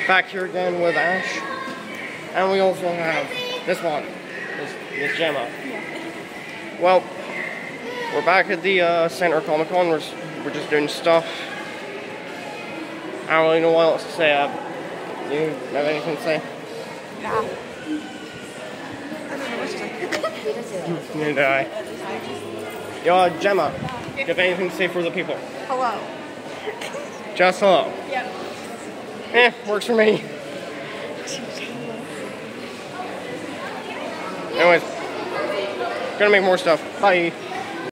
back here again with Ash. And we also have this one, this Jemma. Well, we're back at the Center Comic Con. We're just doing stuff. I don't really know what else to say. Do you have anything to say? Yeah. I don't know what to say. Neither do I. Yo, Jemma, do you have anything to say for the people? Hello. Just hello. Yep. Works for me. Anyways, gonna make more stuff. Bye.